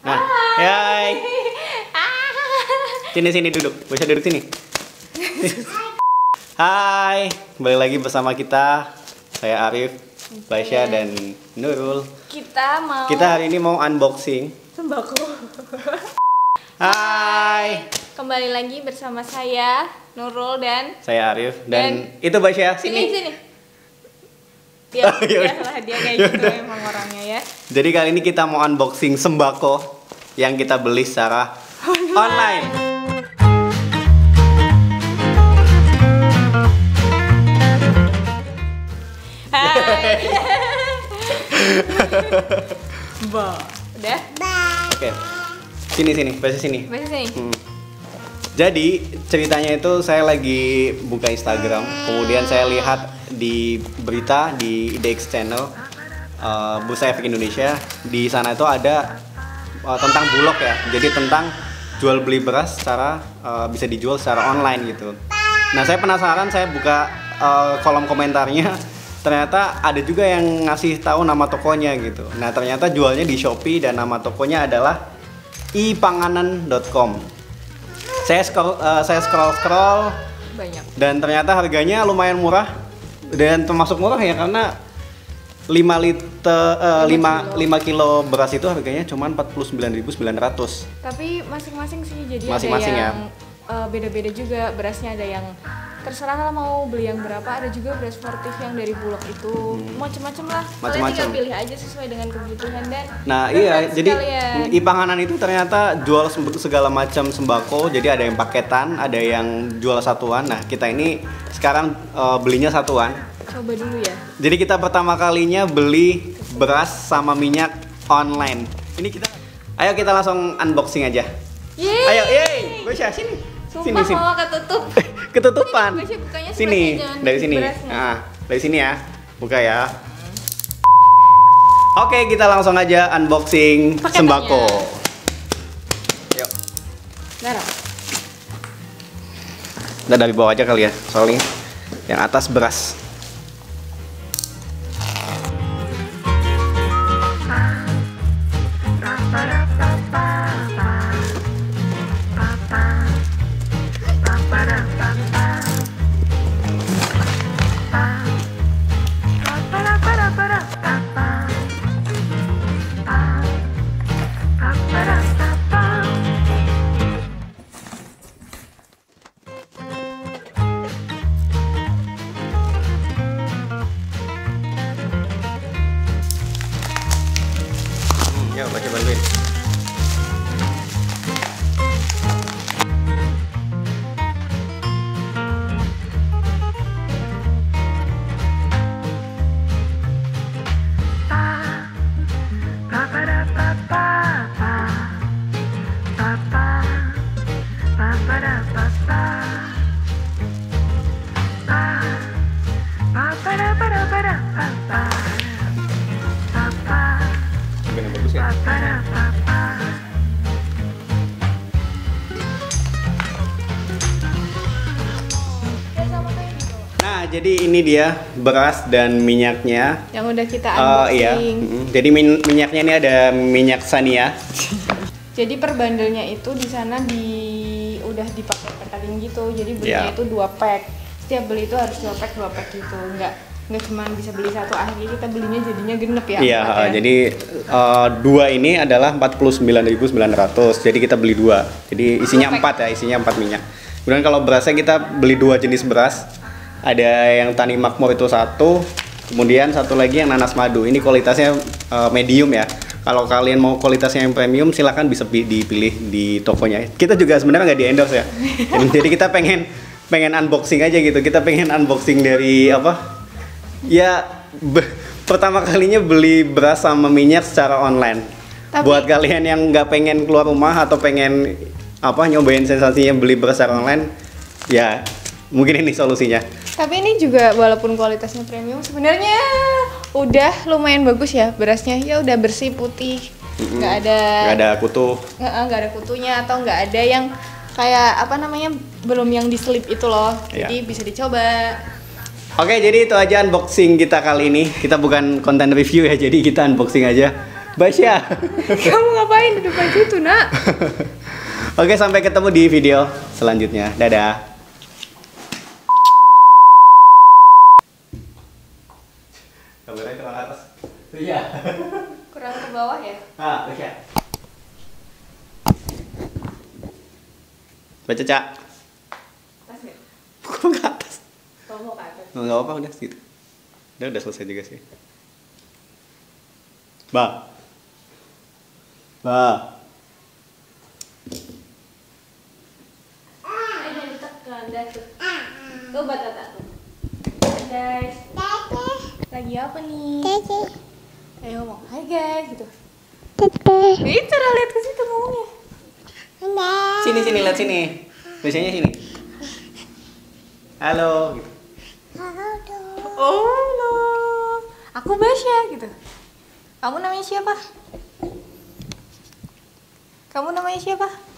Nah, hai. Sini duduk. Bisa duduk sini. Hai, kembali lagi bersama kita. Saya Arif, Baisya dan Nurul. Kita hari ini mau unboxing sembako. Hai. Kembali lagi bersama saya Nurul dan saya Arif dan itu Baisya. Sini. Ya, Biasalah dia kayak gitu emang orangnya ya. Jadi kali ini kita mau unboxing sembako yang kita beli secara online. Hai. Udah? Oke. Sini, Baca sini. Sini. Jadi ceritanya itu saya lagi buka Instagram, kemudian saya lihat di berita di IDX Channel, Bursa Efek Indonesia. Di sana itu ada tentang bulog ya, jadi tentang jual beli beras secara bisa dijual secara online gitu. Nah saya penasaran, saya buka kolom komentarnya, ternyata ada juga yang ngasih tahu nama tokonya gitu. Nah ternyata jualnya di Shopee dan nama tokonya adalah ipanganan.com. Saya scroll Banyak. dan ternyata harganya lumayan murah dan termasuk murah ya karena 5 kilo beras itu harganya cuma 49.900. Tapi masing-masing sih, jadi Masing-masing ada yang beda-beda juga berasnya, ada yang terserah lah mau beli yang berapa, ada juga beras sportif yang dari Bulog itu macam-macam lah. Kalian tinggal pilih aja sesuai dengan kebutuhan dan Nah iya, jadi ipanganan itu ternyata jual segala macam sembako, jadi ada yang paketan, ada yang jual satuan. Nah kita ini sekarang belinya satuan. Coba dulu ya. Jadi kita pertama kalinya beli beras sama minyak online. Ini ayo kita langsung unboxing aja. Yeay. Ayo, Baisya sini. Sumpah sini. mau ketutup. Ketutupan. Sini, dari sini. Nah, dari sini ya. Buka ya. Oke, kita langsung aja unboxing Paketannya. sembako. Yuk. Darah. Udah dari bawah aja kali ya, soalnya yang atas beras. Yuk, baca bantuin. Yang bagus ya. Nah, jadi ini dia beras dan minyaknya. Yang udah kita unboxing. Iya. Jadi minyaknya ini ada minyak Sania. Jadi per bandelnya itu di sana udah dipakai gitu. Jadi belinya itu 2 pack. Setiap beli itu harus 2 pack gitu. Nggak cuma bisa beli satu, akhirnya kita belinya jadinya genep ya. Iya, jadi 2 ini adalah 49.900. Jadi kita beli 2. Jadi isinya 4 ya, isinya 4 minyak. Kemudian kalau berasnya kita beli 2 jenis beras. Ada yang Tani Makmur itu 1, kemudian satu lagi yang nanas madu. Ini kualitasnya medium ya. Kalau kalian mau kualitasnya yang premium, silakan bisa dipilih di tokonya. Kita juga sebenarnya nggak di endorse ya. Jadi kita pengen unboxing aja gitu. Kita pengen unboxing dari apa? Ya pertama kalinya beli beras sama minyak secara online. Buat kalian yang nggak pengen keluar rumah atau pengen nyobain sensasinya beli beras secara online, ya mungkin ini solusinya. Tapi ini juga walaupun kualitasnya premium, sebenarnya udah lumayan bagus ya berasnya. Ya udah bersih, putih, nggak ada kutu. Nggak ada kutunya atau nggak ada yang kayak belum yang diselip itu loh. Jadi bisa dicoba. Oke, jadi itu aja unboxing kita kali ini. Kita bukan konten review ya, jadi kita unboxing aja. Basya. Kamu ngapain di depan situ, Nak? Oke, sampai ketemu di video selanjutnya. Dadah. Kameranya kurang atas. Iya. Kurang ke bawah ya? Ah, Basya. Baca, Cak. Atas nggak? Kok ke atas? Mau ke atas? Nggak apa-apa, udah gitu. Udah selesai juga sih. Ba. Ini ditekan dah tuh. Tuh batata tuh. Guys. Lagi apa nih? Ayo ngomong. Hai guys gitu. Itu cara lihat ke situ ngomongnya. Sini lihat sini. Biasanya sini. Halo gitu. Oh, halo. Aku Basya gitu. Kamu namanya siapa?